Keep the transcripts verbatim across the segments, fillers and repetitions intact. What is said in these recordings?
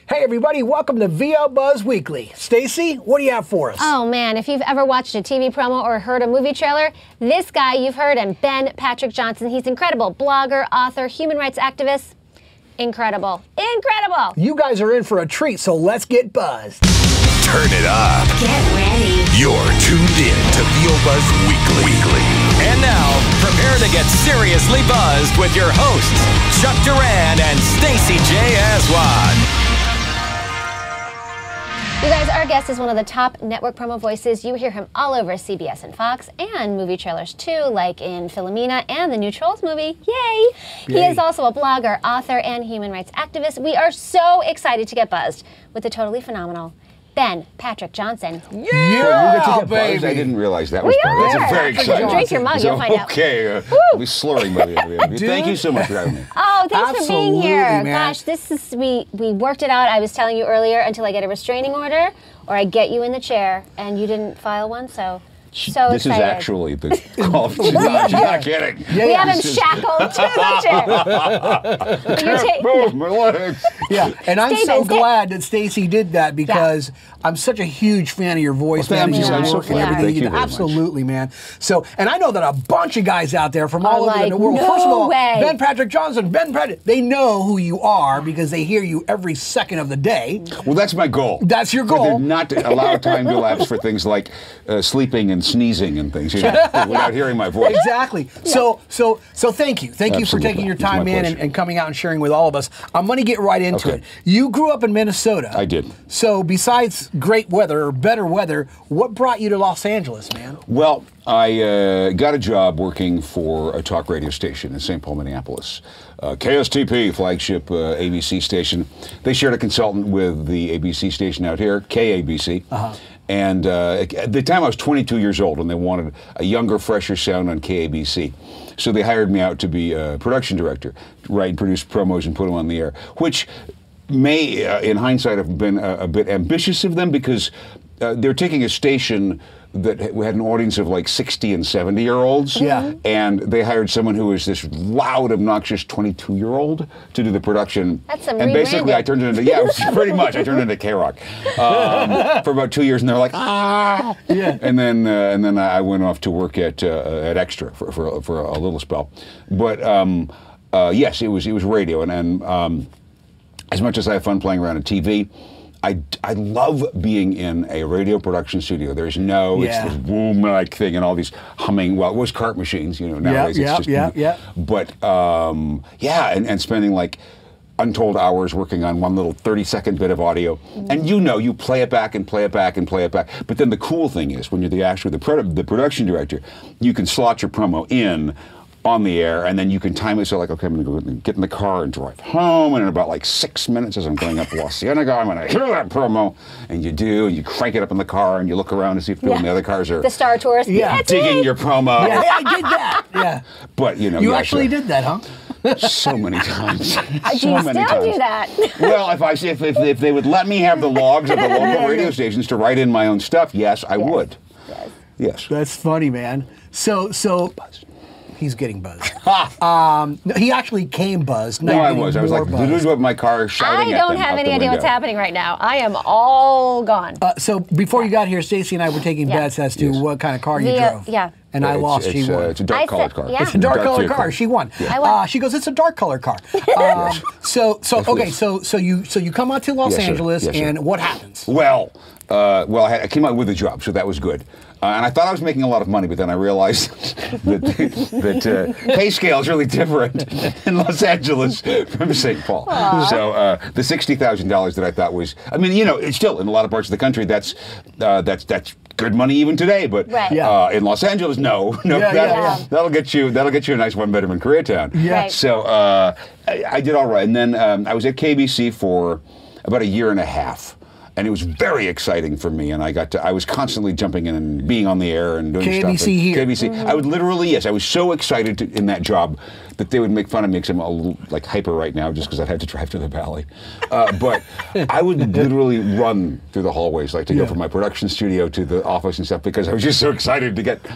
Hey everybody, welcome to V L Buzz Weekly. Stacey, what do you have for us? Oh man, if you've ever watched a T V promo or heard a movie trailer, this guy you've heard him, Ben Patrick Johnson. He's incredible. Blogger, author, human rights activist. Incredible. Incredible! You guys are in for a treat, so let's get buzzed. Turn it up. Get ready. You're tuned in to V L Buzz Weekly. Weekly. And now, prepare to get seriously buzzed with your hosts, Chuck Duran and Stacey J. Aswan. You guys, our guest is one of the top network promo voices. You hear him all over C B S and Fox and movie trailers too, like in Philomena and the new Trolls movie. Yay! Yay. He is also a blogger, author, and human rights activist. We are so excited to get buzzed with the totally phenomenal Ben Patrick Johnson. Yeah, yeah baby. I didn't realize that was we part of it. That's a very exciting. Drink your mug, so, you'll find out. Okay, uh, we're slurring by the end of it. Thank you so much for having me. Oh, thanks Absolutely, for being here. man. Gosh, this is we we worked it out. I was telling you earlier until I get a restraining order or I get you in the chair, and you didn't file one, so. So this excited. is actually the call. She's not, she's not kidding. Yeah, we yeah. have him shackled to the chair. Move my legs. Yeah, and I'm Stay so busy. glad that Stacey did that because yeah. I'm such a huge fan of your voice, well, man, and thank your you. work So and everything. thank You you do. very Absolutely, man. So, and I know that a bunch of guys out there from Are all over like, the world. no First of all, way. Ben Patrick Johnson, Ben Patrick, they know who you are because they hear you every second of the day. Well, that's my goal. That's your For goal. there not to allow time to elapse for things like uh, sleeping and sneezing and things, you know, without hearing my voice. Exactly. So, so, so thank you. Thank you for Absolutely. taking your It's my time, man, and, pleasure. and coming out and sharing with all of us. I'm going to get right into Okay. it. You grew up in Minnesota. I did. So, besides great weather or better weather, what brought you to Los Angeles, man? Well, I uh, got a job working for a talk radio station in Saint Paul, Minneapolis. Uh, K S T P, flagship uh, A B C station. They shared a consultant with the A B C station out here, K A B C. Uh-huh. And uh, at the time I was twenty-two years old, and they wanted a younger, fresher sound on K A B C. So they hired me out to be a production director, write and produce promos and put them on the air, which may, uh, in hindsight, have been a, a bit ambitious of them because uh, they're taking a station that had an audience of like sixty and seventy year olds. Yeah. And they hired someone who was this loud, obnoxious twenty-two year old to do the production. That's some And basically I rebranding. turned it into, yeah, it was pretty much. I turned it into K-Rock um, for about two years, and they're like, ah. Yeah. And then uh, and then I went off to work at uh, at Extra for, for, for a little spell. But um, uh, yes, it was, it was radio. And, and um, as much as I have fun playing around on T V, I, I love being in a radio production studio. There's no, Yeah. it's this boom-like thing and all these humming, well, it was cart machines, you know, nowadays yeah, it's just, yeah, yeah. But, um, yeah, and, and spending like untold hours working on one little thirty second bit of audio. Mm-hmm. And you know, you play it back and play it back and play it back. But then the cool thing is, when you're the actual, the, produ- the production director, you can slot your promo in on the air, and then you can time it so like, okay, I'm going to go get in the car and drive home, and in about like six minutes as I'm going up La Cienega, I'm going to hear that promo, and you do, and you crank it up in the car, and you look around to see if people Yeah. in the other cars are The Star Tours. Yeah. That's digging me. your promo. Yeah, I did that. Yeah. But, you know, You yeah, actually so- did that, huh? so many times. Uh, Do so you many still times. do that? Well, if I if, if if they would let me have the logs of the local Yeah, radio yeah. stations to write in my own stuff, yes, I Yes. would. Yes. Yes. That's funny, man. So, so he's getting buzzed. um, no, he actually came buzzed. No, Now I you're was. I was more like, buzzed. literally with my car I shouting at don't them have out any the idea what's window. happening right now. I am all gone. Uh, so before you got here, Stacey and I were taking Yeah. bets as to Yes. what kind of car you Via- drove. yeah. And I It's- lost. It's, she uh, won. it's a dark I colored said- car. yeah. It's a dark colored vehicle. car. She won. I won. Uh, she goes, it's a dark colored car. Um, so, so Yes, okay, yes. so so you so you come out to Los Yes, sir. Angeles, Yes, sir. and what happens? Well, uh, well, I, had, I came out with a job, so that was good. Uh, and I thought I was making a lot of money, but then I realized that, that uh, pay scale is really different in Los Angeles from Saint Paul. Aww. So uh, the sixty thousand dollars that I thought was, I mean, you know, it's still in a lot of parts of the country, that's uh, that's that's good money even today. But Right. Yeah. uh, in Los Angeles, no, no, Yeah, that, yeah, yeah. that'll get you that'll get you a nice one bedroom in Koreatown. Yeah. Right. So uh, I, I did all right, and then um, I was at K B C for about a year and a half. And it was very exciting for me, and I got to, I was constantly jumping in and being on the air and doing K B C stuff. and here. K B C. I would literally, yes, I was so excited to, in that job that they would make fun of me because I'm a little like hyper right now just because I've had to drive to the Valley. Uh, but I would literally run through the hallways, like to Yeah. go from my production studio to the office and stuff because I was just so excited to get.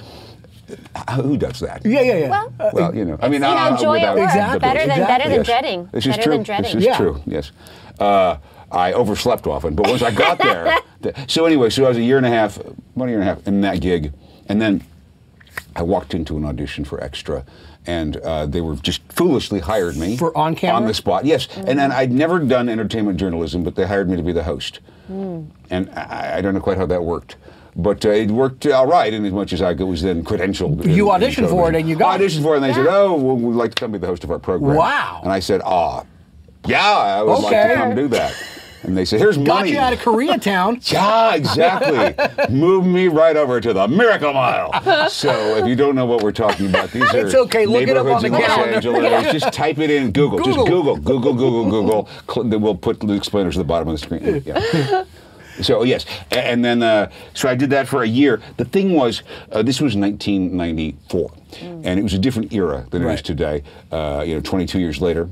Who does that? Yeah, yeah, yeah. Well, Uh, Well, you know, I mean, you know, uh, joy at without work. Exactly. Better than Exactly. better than Yes. dreading. This is better true. than dreading. This is Yeah. true. Yes. Uh, I overslept often, but once I got there, the, so anyway, so I was a year and a half, one year and a half in that gig, and then I walked into an audition for Extra, and uh, they were just foolishly hired me for on camera on the spot. Yes, mm. and then I'd never done entertainment journalism, but they hired me to be the host, mm. and I, I don't know quite how that worked. But uh, it worked all right, in as much as I was then credentialed. You in, auditioned in for it, and you got I auditioned it. for it, and they yeah. said, "Oh, well, we'd like to come be the host of our program." Wow! And I said, "Ah, yeah, I would okay. like to come do that." And they said, "Here's got money." Got you out of Koreatown. Yeah, exactly. Move me right over to the Miracle Mile. So if you don't know what we're talking about, these are it's okay. Look it up on neighborhoods the in Los calendar. Angeles. Just type it in Google. Google. Just Google, Google, Google, Google. Cl- Then we'll put the explainers at the bottom of the screen. Yeah. So yes, and then uh, so I did that for a year. The thing was, uh, this was nineteen ninety-four, mm. and it was a different era than right. it is today. Uh, you know, twenty-two years later.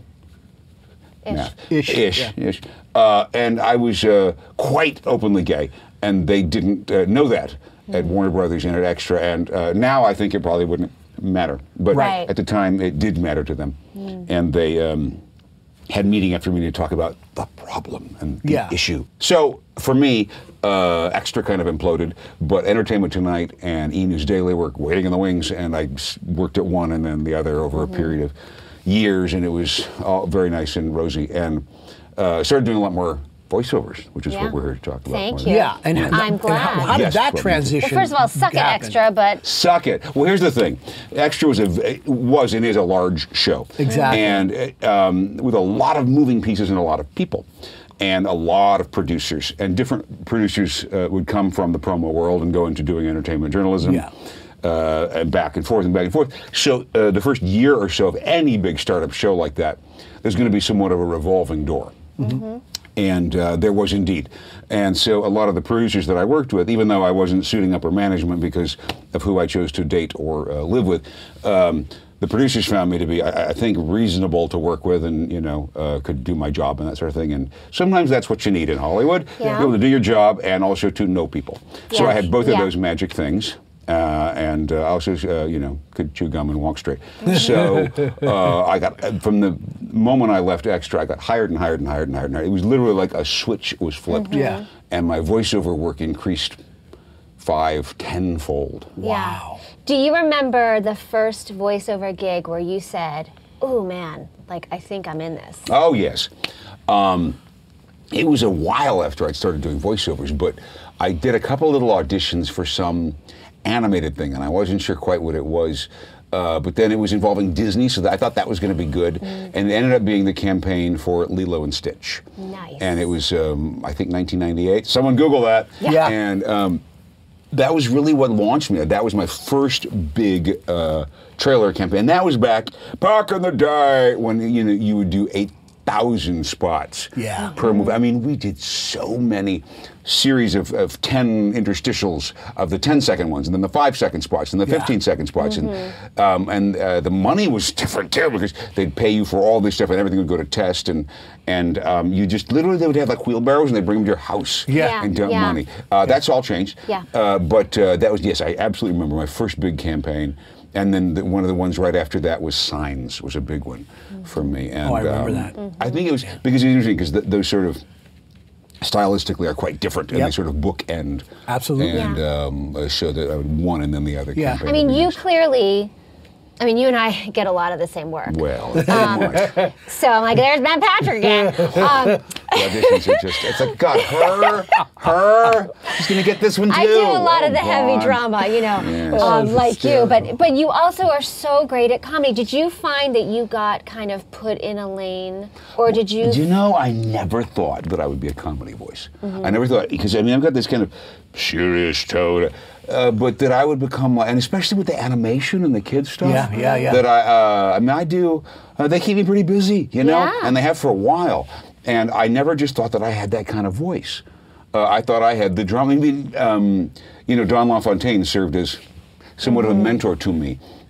Ish. Nah, ish. Ish. Yeah. Ish. Uh, and I was uh, quite openly gay, and they didn't uh, know that mm. at Warner Brothers and at Extra. And uh, now I think it probably wouldn't matter, but right. at the time it did matter to them, mm. and they. Um, had meeting after meeting to talk about the problem and the yeah. issue. So for me, uh, Extra kind of imploded, but Entertainment Tonight and E! News Daily were waiting in the wings, and I worked at one and then the other over mm-hmm. a period of years, and it was all very nice and rosy, and uh, started doing a lot more voiceovers, which is yeah. what we're here to talk about. Thank you. Yeah, and I'm and glad. How, how did yes, that well, transition? Well, first of all, suck it, happen? Extra, but suck it. Well, here's the thing: Extra was a was and is a large show, exactly, and um, with a lot of moving pieces and a lot of people, and a lot of producers, and different producers uh, would come from the promo world and go into doing entertainment journalism. Yeah. Uh, and back and forth and back and forth. So uh, the first year or so of any big startup show like that, there's going to be somewhat of a revolving door. Mm-hmm. And uh, there was indeed. And so a lot of the producers that I worked with, even though I wasn't suiting up or management because of who I chose to date or uh, live with, um, the producers found me to be, I, I think, reasonable to work with, and you know, uh, could do my job and that sort of thing. And sometimes that's what you need in Hollywood: yeah. be able to do your job and also to know people. So yeah. I had both of yeah. those magic things. Uh, and uh, also, uh, you know, could chew gum and walk straight. So uh, I got, from the moment I left Extra, I got hired and hired and hired and hired and hired. It was literally like a switch was flipped. Mm-hmm. Yeah. And my voiceover work increased five, tenfold. Wow. Yeah. Do you remember the first voiceover gig where you said, "Oh man, like I think I'm in this"? Oh yes. Um, it was a while after I'd started doing voiceovers, but I did a couple little auditions for some animated thing, and I wasn't sure quite what it was. Uh, but then it was involving Disney, so that I thought that was going to be good. Mm. And it ended up being the campaign for Lilo and Stitch. Nice. And it was, um, I think, nineteen ninety-eight. Someone Google that. Yeah. Yeah. And um, that was really what launched me. That was my first big uh, trailer campaign. And that was back, back in the day when you know you would do eight thousand spots yeah. per movie. I mean, we did so many series of, of ten interstitials of the ten second ones, and then the five second spots, and the yeah. fifteen second spots, mm-hmm. and um, and uh, the money was different too, because they'd pay you for all this stuff, and everything would go to test, and and um, you just literally they would have like wheelbarrows, and they'd bring them to your house Yeah. and dump Yeah. money. Uh, that's all changed. Yeah. Uh, but uh, that was yes, I absolutely remember my first big campaign. And then the, one of the ones right after that was Signs, was a big one mm-hmm. for me. And, oh, I remember um, that. Mm-hmm. I think it was because it's interesting because th- those sort of stylistically are quite different, and Yep. they sort of bookend. Absolutely. And Yeah. um, a show that I would one and then the other. Yeah. campaign I mean, would be you nice. clearly, I mean, you and I get a lot of the same work. Well, Um, so I'm like, there's Ben Patrick again. Um, the auditions are just, it's like, God, her, her, she's going to get this one too. I do a lot Oh, of the heavy God. drama, you know, Yes. um, Oh, like you. hysterical. But but you also are so great at comedy. Did you find that you got kind of put in a lane, or did you? Do you know, I never thought that I would be a comedy voice. Mm-hmm. I never thought, because I mean, I've got this kind of serious tone, uh, but that I would become like, and especially with the animation and the kids stuff. Yeah, yeah, yeah. That I, uh, I mean, I do, uh, they keep me pretty busy, you know? Yeah. And they have for a while. And I never just thought that I had that kind of voice. Uh, I thought I had the drama. I mean, um, you know, Don LaFontaine served as somewhat mm-hmm. of a mentor to me.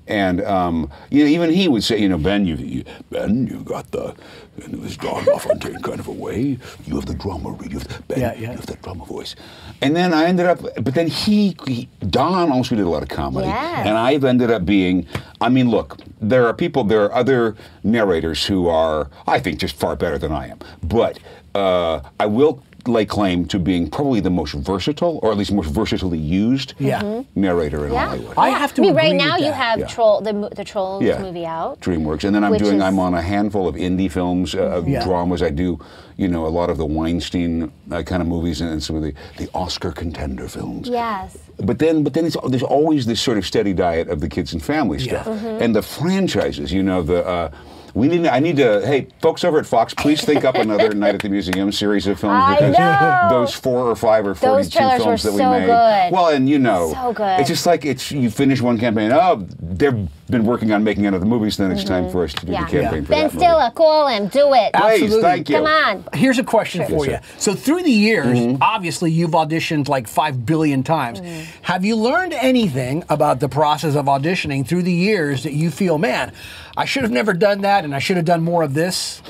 And um, you know, even he would say, you know, Ben, you, you Ben, you got the in this Don LaFontaine kind of a way. You have the drama read. You have, Ben, Yeah, yeah. you have that drama voice. And then I ended up, but then he, he Don also did a lot of comedy, Yes. and I've ended up being. I mean, look, there are people, there are other narrators who are, I think, just far better than I am. But uh, I will lay claim to being probably the most versatile, or at least most versatilely used Yeah. Mhm. narrator in Yeah. Hollywood. I have to I mean, right agree now with you that. have Yeah. Troll, the, mo- the Trolls Yeah. movie out. DreamWorks, and then I'm Which doing. is- I'm on a handful of indie films, uh, of Yeah. dramas. I do, you know, a lot of the Weinstein uh, kind of movies and some of the, the Oscar contender films. Yes. But then, but then it's, there's always this sort of steady diet of the kids and family Yeah. stuff, and the franchises. You know, the. Uh, We need. I need to. Hey, folks over at Fox, please think up another Night at the Museum series of films I because know. those four or five or Those forty-two trailers films were that we so made. good. Well, and you know, So good. it's just like it's. You finish one campaign. Oh, they've been working on making another movie, so then it's time for us to do Yeah. the campaign Yeah. for Ben that movie. Stiller, call him. Do it. Please, Absolutely. thank you. Come on. Here's a question for Yes, you. sir. So through the years, obviously you've auditioned like five billion times. Have you learned anything about the process of auditioning through the years that you feel, man, I should have never done that and I should have done more of this?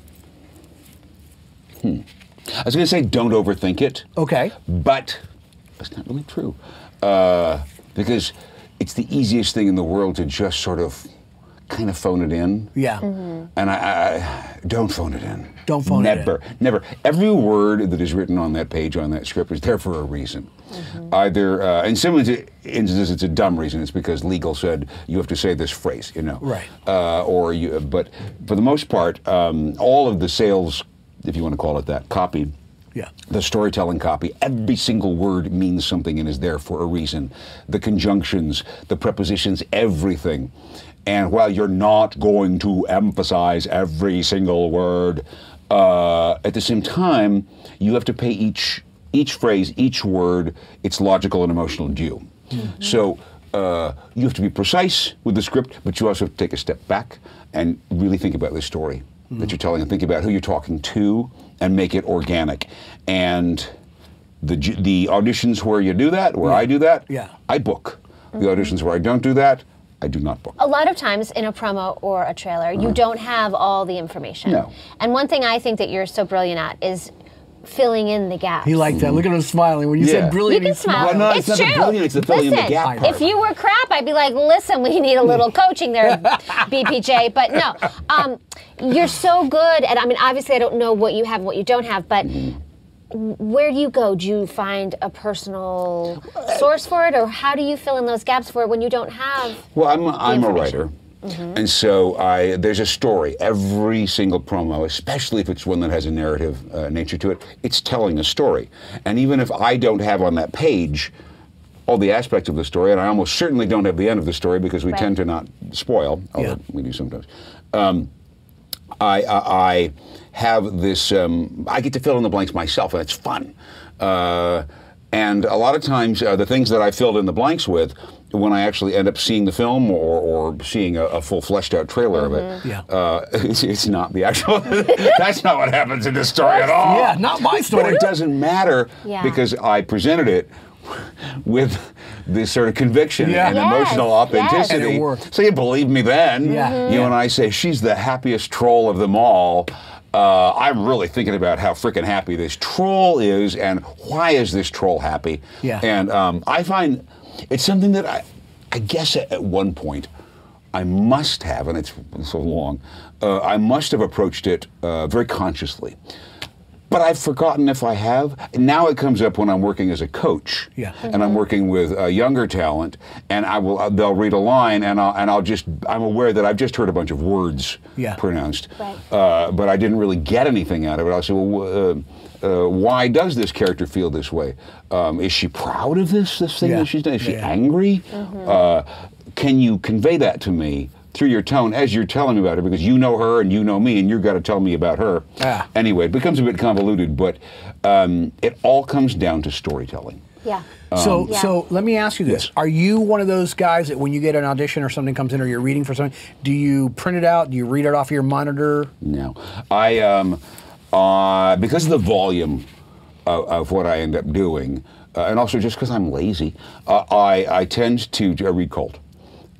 I was going to say don't overthink it. Okay. But that's not really true. Uh, because it's the easiest thing in the world to just sort of kind of phone it in. Yeah. And I, I don't phone it in. Don't phone it in. Never, never. Every word that is written on that page, on that script, is there for a reason. Either, uh, in some instances, it's a dumb reason. It's because legal said you have to say this phrase, you know. Right. Uh, or you, but for the most part, um, all of the sales, if you want to call it that, copy. Yeah. The storytelling copy, every single word means something and is there for a reason. The conjunctions, the prepositions, everything. And while you're not going to emphasize every single word, uh, at the same time, you have to pay each each phrase, each word, its logical and emotional due. Mm-hmm. So uh, you have to be precise with the script, but you also have to take a step back and really think about the story mm-hmm. that you're telling, and think about who you're talking to, and make it organic. And the the auditions where you do that, where Yeah. I do that, Yeah. I book. The auditions where I don't do that, I do not book. A lot of times in a promo or a trailer, you don't have all the information. No. And one thing I think that you're so brilliant at is filling in the gaps. He liked that. Look at him smiling. When you Yeah. said You brilliant, can he smiled. smile. Well, no, it's it's not the true. brilliant, it's the filling in the Listen, gap part. if you were crap, I'd be like, listen, we need a little coaching there, B P J. But no, um, you're so good at, I mean, obviously I don't know what you have and what you don't have, but where do you go? Do you find a personal source for it, or how do you fill in those gaps for it when you don't have Well, I'm, a, I'm a information? writer. And so I, there's a story. Every single promo, especially if it's one that has a narrative uh, nature to it, it's telling a story. And even if I don't have on that page all the aspects of the story, and I almost certainly don't have the end of the story because we Right. tend to not spoil, although Yeah. we do sometimes, um, I, I, I have this, um, I get to fill in the blanks myself, and it's fun. Uh, and a lot of times, uh, the things that I filled in the blanks with, when I actually end up seeing the film or, or seeing a, a full fleshed out trailer of it, Yeah. uh, it's, it's not the actual, that's not what happens in this story at all. Yeah, not my story. But it doesn't matter Yeah. because I presented it with this sort of conviction Yeah. and Yes, emotional yes. authenticity. And it worked. So you believe me then. Yeah. Mhm. You know, when I say she's the happiest troll of them all, uh, I'm really thinking about how freaking happy this troll is and why is this troll happy. Yeah. And um, I find it's something that I, I guess at, at one point I must have, and it's so long, uh, I must have approached it uh, very consciously. But I've forgotten if I have. And now it comes up when I'm working as a coach, Yeah. and I'm working with uh, younger talent, and I will. Uh, they'll read a line, and I'll and I'll just. I'm aware that I've just heard a bunch of words Yeah. pronounced, Right. uh, but I didn't really get anything out of it. I'll say, well, uh, uh, why does this character feel this way? Um, is she proud of this this thing Yeah. that she's done? Is she Yeah. angry? Uh, can you convey that to me through your tone as you're telling me about her, because you know her and you know me and you've got to tell me about her. Ah. Anyway, it becomes a bit convoluted, but um, it all comes down to storytelling. Yeah. So, Yeah. so let me ask you this: Yes. Are you one of those guys that when you get an audition or something comes in, or you're reading for something, do you print it out? Do you read it off your monitor? No. I, um, uh, because of the volume of, of what I end up doing, uh, and also just because I'm lazy, uh, I, I tend to uh, read cold.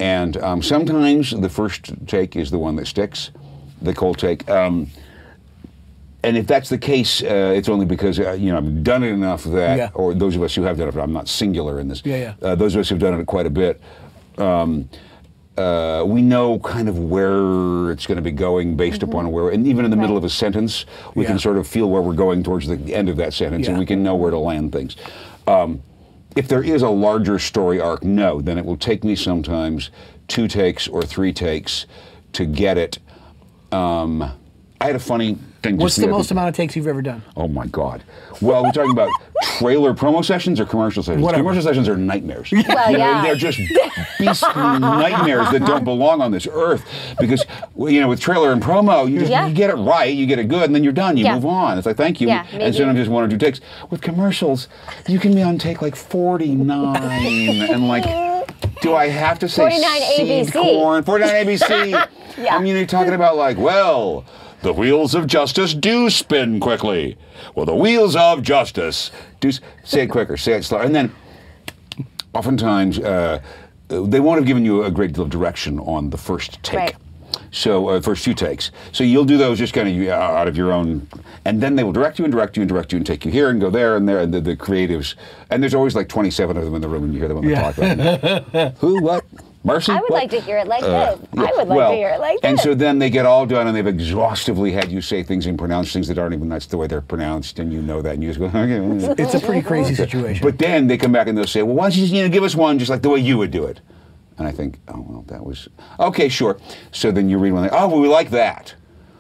And um, sometimes the first take is the one that sticks, the cold take. Um, and if that's the case, uh, it's only because uh, you know I've done it enough that, Yeah. or those of us who have done it, I'm not singular in this. Yeah, yeah. Uh, those of us who've done it quite a bit, um, uh, we know kind of where it's going to be going based Mm-hmm. upon where, and even in the middle Right. of a sentence, we Yeah. can sort of feel where we're going towards the end of that sentence, and Yeah. we can know where to land things. Um, if there is a larger story arc, no, then it will take me sometimes two takes or three takes to get it. Um, I had a funny thing. What's just the other- most amount of takes you've ever done? Oh my God. Well, we're talking about trailer promo sessions or commercial sessions? Whatever. Commercial sessions are nightmares. Well, You know, yeah. They're just beastly nightmares that don't belong on this earth. Because, well, you know, with trailer and promo, you just Yeah. you get it right, you get it good, and then you're done. You Yeah. move on. It's like, thank you. Yeah, and maybe. sometimes just one or two takes. With commercials, you can be on take like forty-nine and like, do I have to say forty-nine A B C. seed corn? forty-nine A B C. Yeah. I mean, you're talking about like, well, the wheels of justice do spin quickly. Well, the wheels of justice do. s- Say it quicker. Say it slower. And then, oftentimes, uh, they won't have given you a great deal of direction on the first take. Right. So, uh, first few takes. So you'll do those just kind of uh, out of your own, and then they will direct you and direct you and direct you and take you here and go there and there, and the, the creatives. And there's always like twenty-seven of them in the room, and you hear them on the Yeah. talk. Who? What? Mercy? I would What? like to hear it like Uh, this. yeah, I would like well, to hear it like And this. so then they get all done, and they've exhaustively had you say things and pronounce things that aren't even that's the way they're pronounced, and you know that, and you just go, okay. well, It's a pretty crazy situation. But then they come back and they'll say, well, why don't you just, you know, give us one just like the way you would do it. And I think, oh, well, that was, okay, sure. So then you read one, like, oh, well, we like that.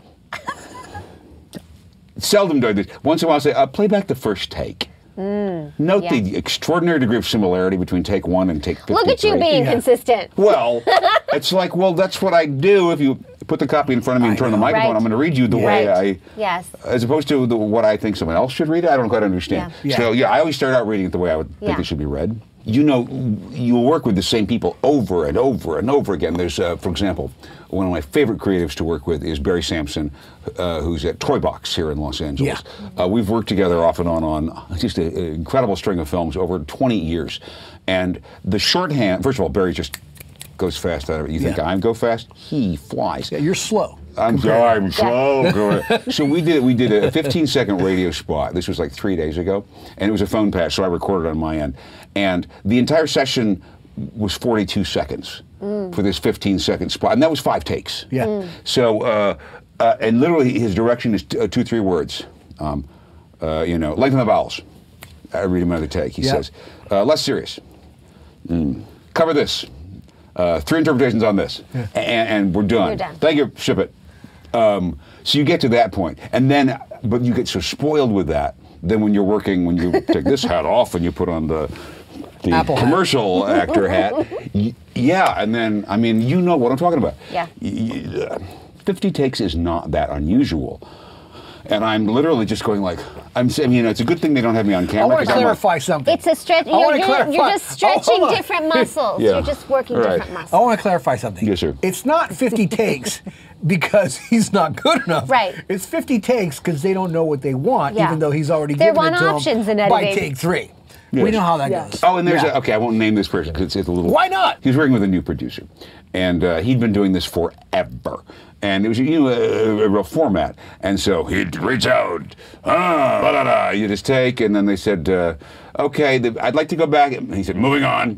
Seldom do I do this. Once in a while I say, uh, play back the first take. Note Mm, yeah. the extraordinary degree of similarity between take one and take fifty-three. Look at you being Yeah. consistent. Well, it's like, well, that's what I do if you put the copy in front of me and I turn the know. microphone. Right. I'm going to read you the way Right. I, Yes. as opposed to the, what I think someone else should read it. I don't quite understand. Yeah. So yeah, I always start out reading it the way I would think Yeah. it should be read. You know, you'll work with the same people over and over and over again. There's, uh, for example, one of my favorite creatives to work with is Barry Sampson, uh, who's at Toy Box here in Los Angeles. Uh, we've worked together off and on on just an incredible string of films over twenty years. And the shorthand, first of all, Barry just goes fast out of it. You think Yeah. I go fast? He flies. Yeah, you're slow. I'm sorry, I'm slow. So we did we did a fifteen second radio spot. This was like three days ago, and it was a phone patch, so I recorded on my end. And the entire session was forty-two seconds for this fifteen second spot, and that was five takes. Yeah. So, uh, uh, and literally his direction is t- uh, two, three words. Um, uh, you know, lengthen the vowels. I read him another take. He Yeah. says, uh, less serious. Mm. Cover this. Uh, three interpretations on this, Yeah. and, and we're done. You're done. Thank you. Ship it. Um, so you get to that point, and then, but you get so spoiled with that. Then when you're working, when you take this hat off and you put on the the Apple hat. commercial actor hat, y- yeah, and then I mean, you know what I'm talking about. Yeah. Y- y- uh, Fifty takes is not that unusual, and I'm literally just going like, I'm. I mean, it's a good thing they don't have me on I camera. want 'cause to I'm like- clarify something. It's a stretch. I You're, wanna you're, clarify. you're just Oh, stretching hold on. different muscles. Yeah. You're just working Right. different I muscles. want to clarify something. Yes, sir. It's not fifty takes because he's not good enough. Right. It's fifty takes because they don't know what they want, Yeah. even though he's already They given want it to options them in by editing. take three. Yes. We know how that Yeah. goes. Oh, and there's Yeah. a, okay, I won't name this person because it's a little. Why not? He was working with a new producer, and uh, he'd been doing this forever, and it was you know a, a real format. And so he'd reach out, ah, da, da, da, you just take, and then they said, uh, okay, the, I'd like to go back. And he said, moving on.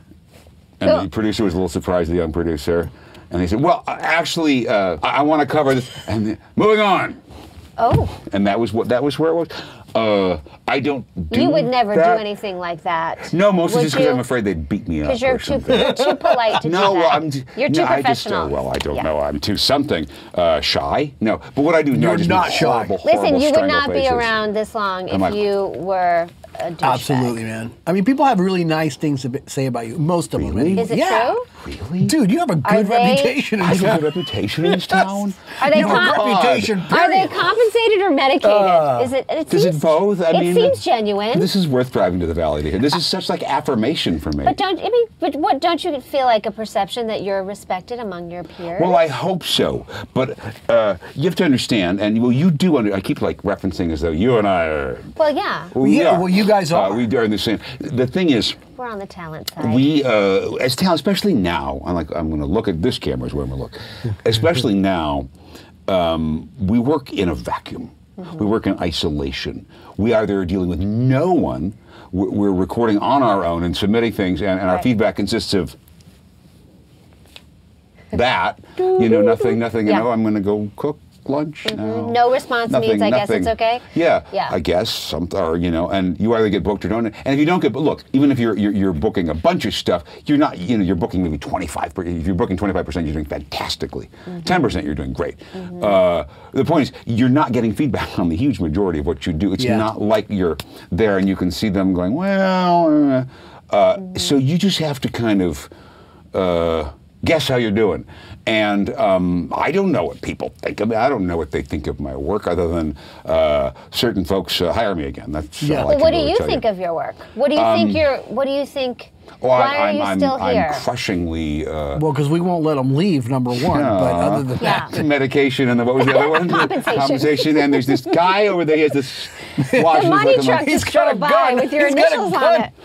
And Oh. the producer was a little surprised, the young producer, and he said, well, uh, actually, uh, I, I want to cover this, and then, moving on. Oh, And that was what that was where it was. Uh, I don't. Do you would never that. do anything like that. No, mostly Would just because you? I'm afraid they'd beat me up. Because you're or too something. you're too polite to No, do that. well, I'm. You're no, too I just, uh, professional. well, I don't Yeah. know. I'm too something. Uh, shy? No. But what I do now You're is just not make shy. horrible, Listen, horrible you would strangle not be faces. around this long if I'm like- you were a douchebag. Absolutely, man. I mean, people have really nice things to be- say about you. Most of them. Really? Is it yeah. true? Really? Dude, you have a Are good they- reputation in I this have a town. good reputation in this town. Are they You have a com- reputation, Are they period. compensated or medicated? Uh, Is it? it Does seems, it both? I it mean, seems genuine. This is worth driving to the valley to hear. This is such like affirmation for me. but don't I mean? But what don't you feel like a perception that you're respected among your peers? Well, I hope so, but uh, you have to understand, and well, you do. Under, I keep like referencing as though you and I are. Well, yeah. Well, Yeah, yeah. well, you guys are. Uh, we are the same. The thing is, we're on the talent side. we, uh, as talent, especially now, I'm like, I'm going to look at this camera is where I'm going to look. Especially now, um, we work in a vacuum. Mm-hmm. We work in isolation. We either are dealing with no one, we're, we're recording on our own and submitting things, and, and our right. feedback consists of that, you know, nothing, nothing, you yeah. know, I'm going to go cook lunch. Mm-hmm. No, no response nothing, means I nothing. guess it's okay? Yeah, yeah. I guess, some, or, you know, and you either get booked or don't. And if you don't get, but look, even if you're, you're you're booking a bunch of stuff, you're not, you know, you're booking maybe twenty-five percent. If you're booking twenty-five percent, you're doing fantastically. Mm-hmm. ten percent, you're doing great. Mm-hmm. uh, the point is, you're not getting feedback on the huge majority of what you do. It's yeah. not like you're there and you can see them going, well, uh, mm-hmm. so you just have to kind of uh, guess how you're doing. And um, I don't know what people think of me. I don't know what they think of my work, other than uh, certain folks uh, hire me again. That's yeah. all I Well, can what do really you tell think you. of your work? What do you Um, think you're? What do you think? Well, why I, are I'm, you I'm, still I'm here? crushingly. Uh, well, because we won't let them leave. Number one, yeah. but other than Yeah. that, medication and the, what was the other one? Compensation. Compensation. And there's this guy over there. He has this watch. The money like truck a, just He's got a drove by gun. with your He's got a initials on gun. it.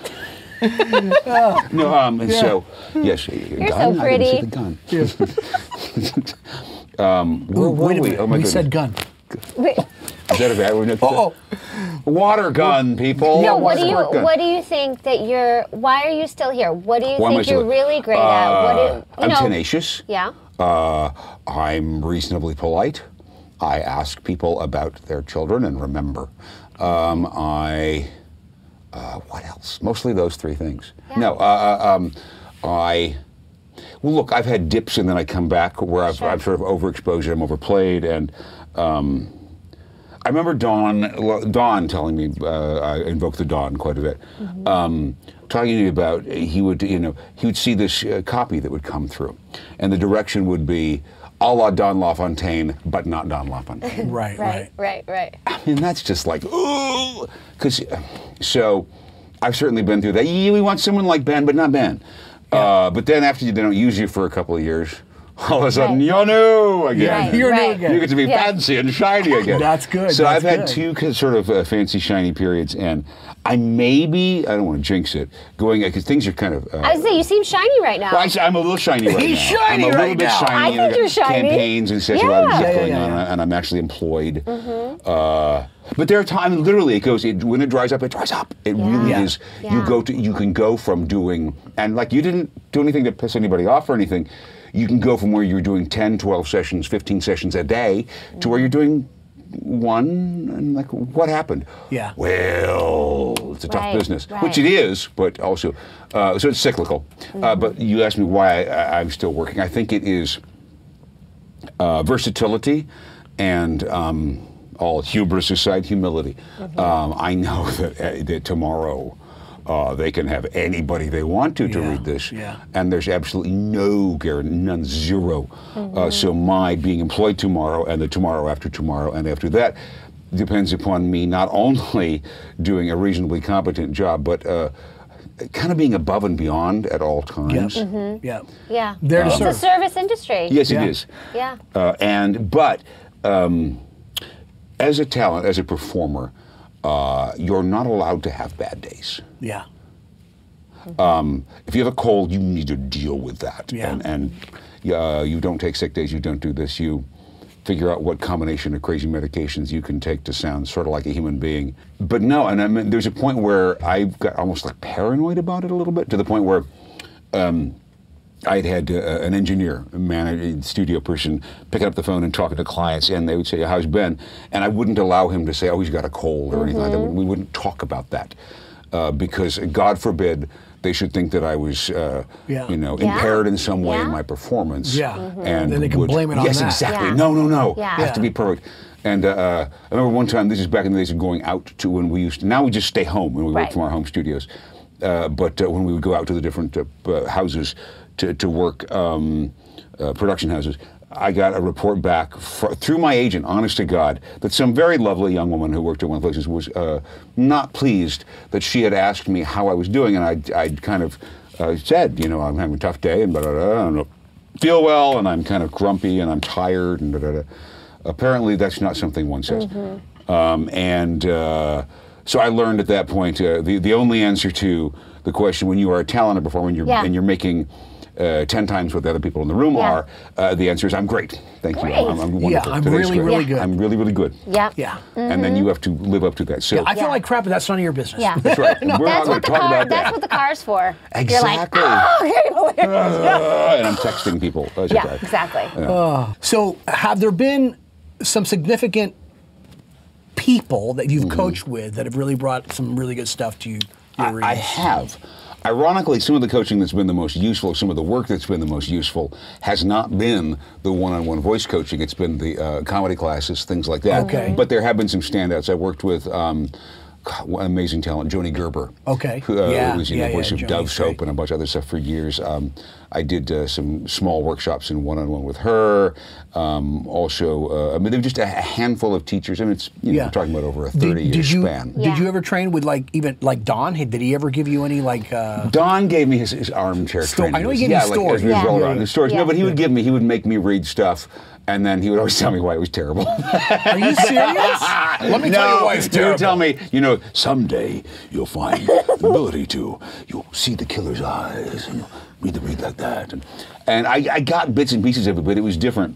No, um, and Yeah. so yes, You're gun? so I didn't pretty. see the gun. um, where Ooh, were wait a we? minute. Oh my we goodness. said gun. Wait. Is that a bad one? Oh, Water gun, people. No, what do you Water gun. what do you think that you're? Why are you still here? What do you Why am I think still you're here? really great Uh, at? What do you I'm know? tenacious. Yeah. Uh, I'm reasonably polite. I ask people about their children and remember. Um, I, uh, what else? Mostly those three things. Yeah. No, uh, uh, um, I, well, look, I've had dips and then I come back where I've, Sure. I've sort of overexposed, I'm overplayed, and um, I remember Don, Don telling me, uh, I invoke the Don quite a bit, mm-hmm. um, talking to me about, he would, you know, he would see this uh, copy that would come through, and the direction would be, a la Don LaFontaine, but not Don LaFontaine. right, Right. right. Right. Right. I mean, that's just like, ooh, because, so, I've certainly been through that. Yeah, we want someone like Ben, but not Ben. Yeah. Uh, but then after they don't use you for a couple of years, all of a sudden Right. you're new again. Right. You're new right. again. You get to be Yeah. fancy and shiny again. That's good, So that's I've had good. two ki- sort of uh, fancy, shiny periods, and I maybe, I don't want to jinx it, going, because things are kind of... Uh, I was saying you seem shiny right now. well, I, I'm a little shiny right He's now. shiny I'm a little right bit now. shiny. I think I've got you're shiny. Campaigns and sexuality Yeah. stuff Yeah, yeah, going yeah, on, yeah. and I'm actually employed. Mm-hmm. Uh, but there are times, literally, it goes, it, when it dries up, it dries up. It Yeah. really Yeah. is. Yeah. You go to, you can go from doing, and like you didn't do anything to piss anybody off or anything, you can go from where you're doing ten, twelve sessions, fifteen sessions a day to where you're doing one, and like, what happened? Yeah. Well, it's a tough Right, business, right. which it is, but also, uh, so it's cyclical. Mm-hmm. Uh, but you asked me why I, I'm still working. I think it is uh, versatility and um, all hubris aside, humility. Mm-hmm. Um, I know that, uh, that tomorrow uh, they can have anybody they want to to Yeah, read this, yeah. and there's absolutely no guarantee, none, zero. Mm-hmm. Uh, so my being employed tomorrow and the tomorrow after tomorrow and after that depends upon me not only doing a reasonably competent job, but uh, kind of being above and beyond at all times. Yeah. Yeah. Yeah. There to it's serve. a service industry. Yes, Yeah. it is. Yeah. Uh, and but um, as a talent, as a performer, uh, you're not allowed to have bad days. Yeah. Um, if you have a cold, you need to deal with that. Yeah. And, and uh, you don't take sick days. You don't do this. You figure out what combination of crazy medications you can take to sound sort of like a human being. But no, and I mean, there's a point where I've got almost like paranoid about it a little bit, to the point where um, I'd had uh, an engineer, a manager, studio person, picking up the phone and talking to clients, and they would say, "How's Ben?" And I wouldn't allow him to say, "Oh, he's got a cold," or anything like that. We wouldn't talk about that uh, because, God forbid, they should think that I was, uh, Yeah. you know, Yeah. impaired in some way Yeah. in my performance. Yeah. Mhm. And Then they can would- blame it on yes, that. exactly. Yeah. No, no, no. Yeah. It has to be perfect. And uh, I remember one time, this is back in the days of going out to when we used to, now we just stay home when we work Right. from our home studios. Uh, but uh, when we would go out to the different uh, uh, houses to, to work, um, uh, production houses, I got a report back fr- through my agent, honest to God, that some very lovely young woman who worked at one of the places was uh, not pleased that she had asked me how I was doing, and I'd, I'd kind of uh, said, you know, I'm having a tough day, and blah, blah, blah, I don't feel well, and I'm kind of grumpy, and I'm tired, and da, da, da. Apparently that's not something one says. Mm-hmm. Um, and uh, So I learned at that point uh, the the only answer to the question when you are a talented performer and you're Yeah. and you're making uh, ten times what the other people in the room Yeah. are, uh, the answer is I'm great. Thank Great. you. I'm, I'm wonderful. Yeah, I'm Today's really, great. really good. I'm really, really good. Yep. Yeah. And then you have to live up to that. So I feel Yeah. like crap, but that's none of your business. Yeah. that's right. We're not That's going what to the talk car. about That's that. what the car's for. Exactly. You're like, oh, okay, hilarious. Uh, and I'm texting people. as I Yeah, drive. exactly. So, have there been some significant people that you've coached with that have really brought some really good stuff to you? Your I, I readings? have. Ironically, some of the coaching that's been the most useful, some of the work that's been the most useful, has not been the one-on-one voice coaching. It's been the uh, comedy classes, things like that. Okay. But there have been some standouts. I worked with um, God, what amazing talent, Joni Gerber. Okay. Who, uh, Yeah, who was you yeah, know, voice yeah, of Joni's Dove Soap great. and a bunch of other stuff for years. Um, I did uh, some small workshops in one-on-one with her. Um, also, uh, I mean, there were just a handful of teachers. I mean, it's you know, Yeah. we're talking about over a Did, thirty-year did you span. did Yeah. you ever train with like even like Don? Hey, did he ever give you any like? Uh, Don gave me his, his armchair Sto- training. I know he gave yeah, you like, stories. as we Yeah. roll Yeah. around. The stories. Yeah. No, but he would give me, he would make me read stuff, and then he would always tell me why it was terrible. Are you serious? Let me no, tell you why it's he terrible. would tell me, you know, someday you'll find the ability to, you'll see the killer's eyes, and you'll read the read like that. And, and I, I got bits and pieces of it, but it was different.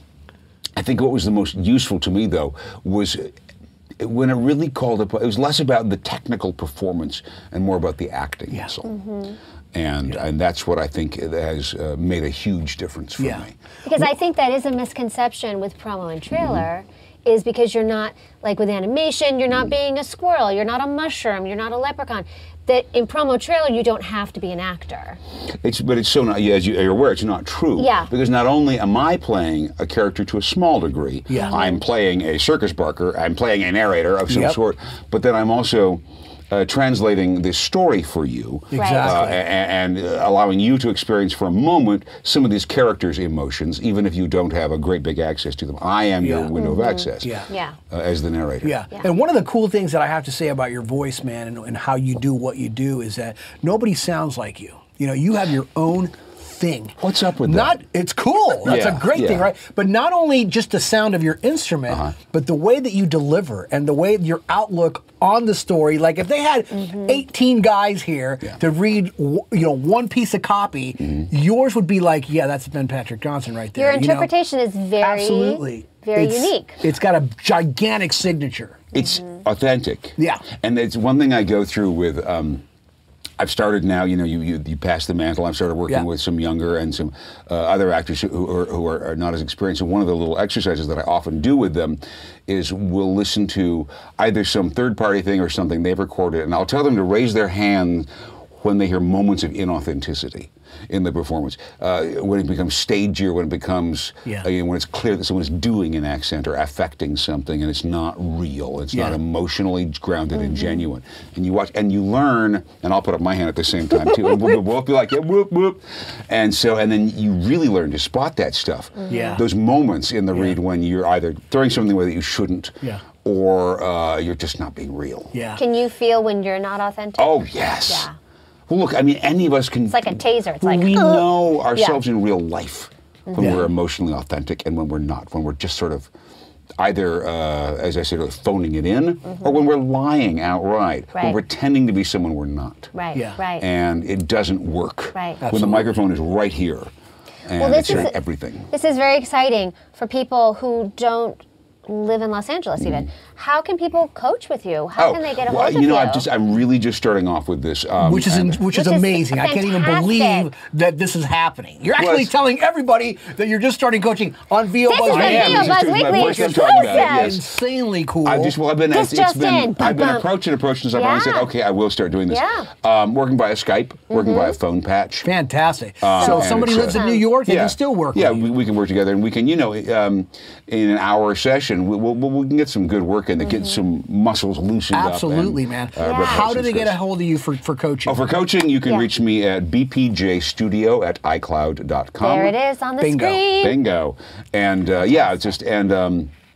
I think what was the most useful to me, though, was when it really called up, it was less about the technical performance and more about the acting Yeah. muscle. Mm-hmm. And and that's what I think has uh, made a huge difference for Yeah. me. Because I think that is a misconception with promo and trailer, is because you're not, like with animation, you're not being a squirrel, you're not a mushroom, you're not a leprechaun. That in promo trailer, you don't have to be an actor. It's but it's so not, yeah, as you, you're aware, it's not true. Yeah. Because not only am I playing a character to a small degree, Yeah. I'm playing a circus barker, I'm playing a narrator of some Yep. sort, but then I'm also uh, translating this story for you. Right. Uh, Exactly. a- and uh, allowing you to experience for a moment some of these characters' emotions, even if you don't have a great big access to them. I am Yeah. your window of access Yeah. Yeah. uh, as the narrator. Yeah. Yeah. And one of the cool things that I have to say about your voice, man, and, and how you do what you do is that nobody sounds like you. You know, you have your own thing. What's up with not, that? It's cool. That's Yeah, a great thing, yeah. right? But not only just the sound of your instrument, Uh-huh. but the way that you deliver and the way your outlook on the story. Like if they had eighteen guys here Yeah. to read, w- you know, one piece of copy, Mm-hmm. yours would be like, yeah, that's Ben Patrick Johnson right there. Your you know? interpretation is very, Absolutely. very It's- unique. It's got a gigantic signature. It's authentic. Yeah. And it's one thing I go through with, um, I've started now, you know, you, you, you pass the mantle. I've started working Yeah. with some younger and some uh, other actors who, who, are, who are, are not as experienced. And one of the little exercises that I often do with them is we'll listen to either some third party thing or something they've recorded, and I'll tell them to raise their hand when they hear moments of inauthenticity in the performance, uh, when it becomes stagier, when it becomes, Yeah. uh, you know, when it's clear that someone is doing an accent or affecting something and it's not real, it's not Yeah. emotionally grounded and genuine. And you watch, and you learn, and I'll put up my hand at the same time too, and we'll both be like, yeah, whoop, whoop. And so, and then you really learn to spot that stuff. Yeah. Those moments in the Yeah. read when you're either throwing something away that you shouldn't, Yeah. or uh, you're just not being real. Yeah. Can you feel when you're not authentic? Oh, yes. Yeah. Well, look, I mean, any of us can. It's like a taser. It's like, we "Ugh." know ourselves in real life when Yeah. we're emotionally authentic and when we're not, when we're just sort of either, uh, as I said, earlier, phoning it in, or when we're lying outright, when Right. we're pretending to be someone we're not. Right, Yeah. right. And it doesn't work Right. when Absolutely. the microphone is right here and Well, this it's hearing is- everything. This is very exciting for people who don't live in Los Angeles even. How can people coach with you? How can they get a hold Mm. well, of you you? know, I'm just I'm really just starting off with this, um, Which is in, and- which, is Which is amazing. I can't even fantastic. believe that this is happening. You're actually it's- telling everybody that you're just starting coaching on V O This Buzz is the I am. Video This is Buzz just my Weekly first time talking about it, exclusive. yes. Insanely cool. I just well, I've been This it's, it's just been in. I've been Bum, bum. approaching approaching stuff. I said, Yeah. okay, I will start doing this. Yeah. Um, working by a Skype, working by a phone patch. Fantastic. Um, so if and somebody it's, lives uh, in New York, they can still work Yeah, with you. we, we can work together, and we can, you know, um, in an hour session, we, we, we can get some good work in, to get some muscles loosened up. Absolutely, and, man. uh, Yeah. rub How do some they get a stress. hold of you for, for coaching? Oh, for coaching, you can Yeah. reach me at b p j studio at i cloud dot com. There it is on the Bingo. screen. Bingo. And uh, yeah, it's just and um,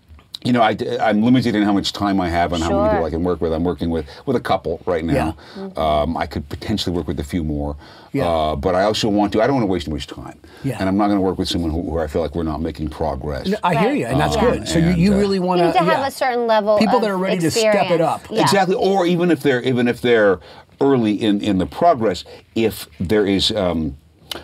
you know, I, I'm limited in how much time I have and Sure. how many people I can work with. I'm working with, with a couple right now. Yeah. Mm-hmm. Um, I could potentially work with a few more. Yeah. Uh, but I also want to, I don't want to waste much time. Yeah. And I'm not going to work with someone who, where I feel like we're not making progress. I hear Right. you, and that's Yeah. good. So you, And, you uh, really want You need to have yeah. a certain level people of that are ready to step it experience. up. Yeah. Exactly. Or even if they're, even if they're early in, in the progress, if there is, um,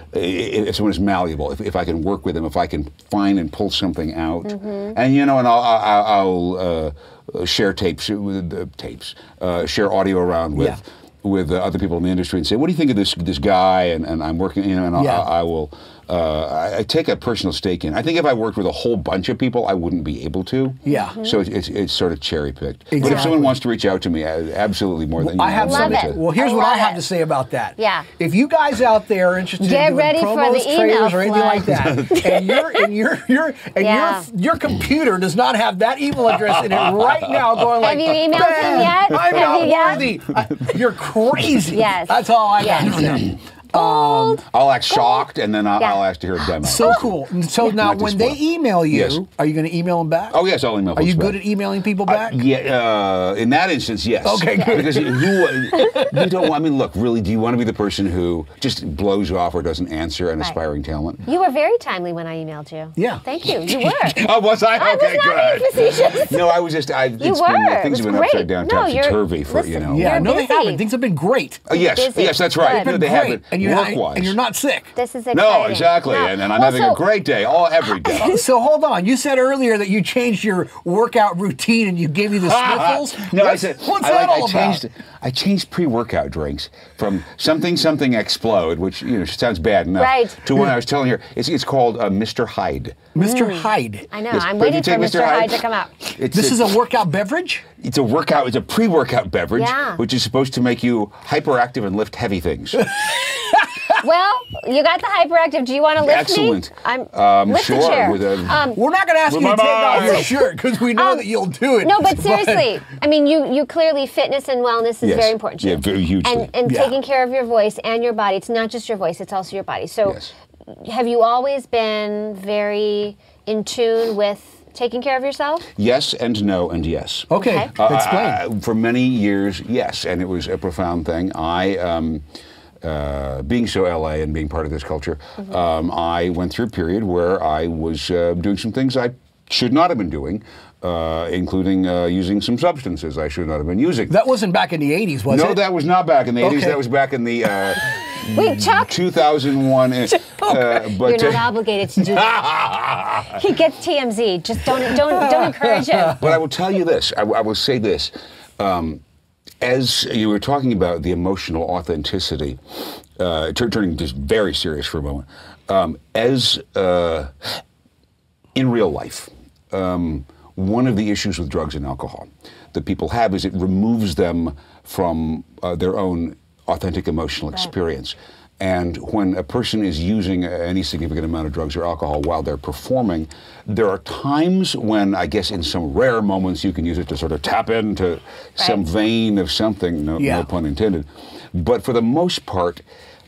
if someone is malleable, if, if I can work with them, if I can find and pull something out, Mm-hmm. and you know, and I'll, I'll, I'll uh, share tapes with uh, tapes, uh, share audio around with Yeah. with uh, other people in the industry and say, what do you think of this this guy? And, and I'm working, you know, and I'll, Yeah. I, I will. Uh, I, I take a personal stake in. I think if I worked with a whole bunch of people, I wouldn't be able to. Yeah. Mm-hmm. So it's, it's, it's sort of cherry picked. But if Exactly. someone wants to reach out to me, I, absolutely more than you I have know, Love I'd it. love to- Well, here's I what I love have it. to say about that. Yeah. If you guys out there are interested Get in doing ready for promos, the email trailers, or anything like that, and your and your your and Yeah. your your computer does not have that email address in it right now, going like, Have you emailed him yet? I'm Have not you yet? worthy. I- you're crazy. Yes. That's all I Yes. have to say. Gold. I'll act shocked, and then I'll, Yeah. I'll ask to hear a demo. So cool. And So now, Not to when they spoil. email you, Yes. are you going to email them back? Oh yes, I'll email. Are you folks good back. at emailing people back? Uh, yeah, uh, in that instance, yes. Okay, good. Because you, you don't want, I mean, look, really, do you want to be the person who just blows you off or doesn't answer an Right. aspiring talent? You were very timely when I emailed you. Yeah. Thank you. You were. Oh, was I? I Okay, was not good. being facetious. No, I was just, I, it's You been, were. things It have been was upside great. down, No, you're- topsy-turvy for, you listen, know. Yeah, You're no, they busy. haven't. Things have been great. Oh, yes, busy. yes, that's right. Good. No, Been they great. haven't. And you're, Work-wise. and you're not sick. This is exciting. No, exactly. No. And, and I'm Well, having so- a great day all every day. So hold on. You said earlier that you changed your workout routine and you gave you the sniffles. No, I What's- said what's I, that like, all I changed. about? I changed pre-workout drinks from something something explode, which you know sounds bad enough, Right. to one I was telling her. It's it's called uh, Mister Hyde. Mister Hyde. I know. Yes, I'm but if you waiting for take Mister Hyde to come out. It's This is a workout beverage? It's a workout. It's a pre-workout beverage, Yeah. which is supposed to make you hyperactive and lift heavy things. Well, you got the hyperactive. Do you want to lift Excellent. me? I'm Um, lift sure, the chair. with a- um, We're not going to ask With you to my take off mind. your shirt because we know Um, that you'll do it. no, but But- seriously, I mean, you you clearly fitness and wellness is Yes. very important to Yeah, you. very hugely. And and Yeah. taking care of your voice and your body. It's not just your voice; it's also your body. So, Yes. have you always been very in tune with taking care of yourself? Yes and no and yes. Okay, Okay. explain. Uh, for many years, yes, and it was a profound thing. I, um, uh, being so L A and being part of this culture, Mm-hmm. um, I went through a period where I was uh, doing some things I should not have been doing, uh, including uh, using some substances I should not have been using. That wasn't back in the eighties, was no, it? that was not back in the eighties. Okay. That was back in the uh, Wait, Chuck, two thousand one. Uh, but you're not obligated to do that. He gets T M Z. Just don't don't don't encourage him. But I will tell you this. I, I will say this. Um, as you were talking about the emotional authenticity, uh, tur- turning just very serious for a moment, um, as uh, in real life, um, one of the issues with drugs and alcohol that people have is it removes them from uh, their own authentic emotional experience. And when a person is using any significant amount of drugs or alcohol while they're performing, there are times when, I guess in some rare moments, you can use it to sort of tap into some vein of something, no, Yeah. no pun intended. But for the most part,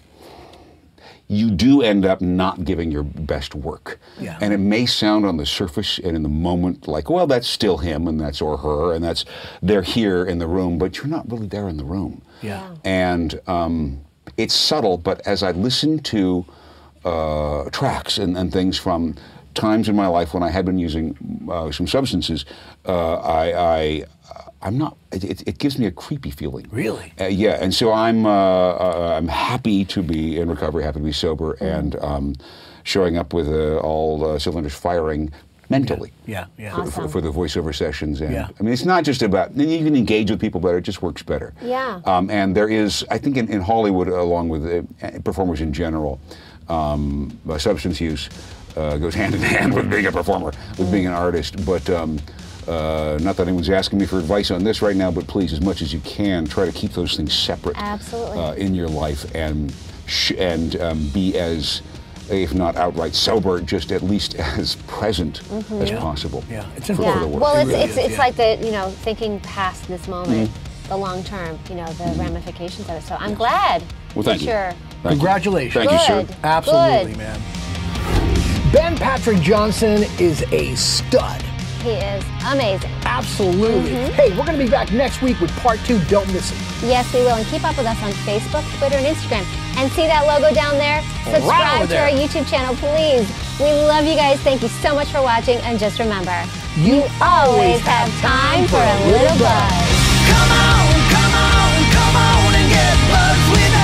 you do end up not giving your best work. Yeah. And it may sound on the surface and in the moment like, well, that's still him and that's or her and that's, they're here in the room, but you're not really there in the room. Yeah. And um, it's subtle, but as I listen to uh, tracks and, and things from times in my life when I had been using uh, some substances, uh, I, I, I'm not, it, it gives me a creepy feeling. Really? Uh, yeah, and so I'm, uh, uh, I'm happy to be in recovery, happy to be sober, and um, showing up with uh, all uh, cylinders firing mentally. Yeah, yeah. For, for, for the voiceover sessions. And Yeah. I mean, it's not just about, and you can engage with people better, it just works better. Yeah. Um, and there is, I think in, in Hollywood, along with uh, performers in general, um, uh, substance use uh, goes hand in hand with being a performer, with being an artist. But um, uh, not that anyone's asking me for advice on this right now, but please, as much as you can, try to keep those things separate. Absolutely. Uh, in your life, and sh- and um, be as, if not outright sober, just at least as present as possible. Yeah, it's for, important. for the work. Well, It it's really it's, is, it's yeah. like the you know thinking past this moment, Mm-hmm. the long term, you know, the ramifications of it. So I'm glad. Well, thank that you. you're Thank you. Congratulations. Thank you, sir. Good. Absolutely, Good. man. Ben Patrick Johnson is a stud. He is amazing. Absolutely. Mm-hmm. Hey, we're going to be back next week with part two. Don't miss it. Yes, we will. And keep up with us on Facebook, Twitter, and Instagram. And see that logo down there? Subscribe Right over to our there. YouTube channel, please. We love you guys. Thank you so much for watching. And just remember, You always have time for a little buzz. Come on, come on, come on and get buzzed with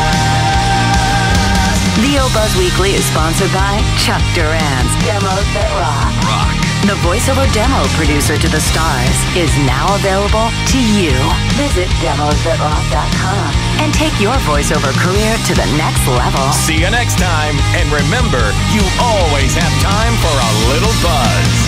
us. V O Buzz Weekly is sponsored by Chuck Duran's Demos That Rock. Rock. The voiceover demo producer to the stars is now available to you. Visit demos that rock dot com and take your voiceover career to the next level. See you next time. And remember, you always have time for a little buzz.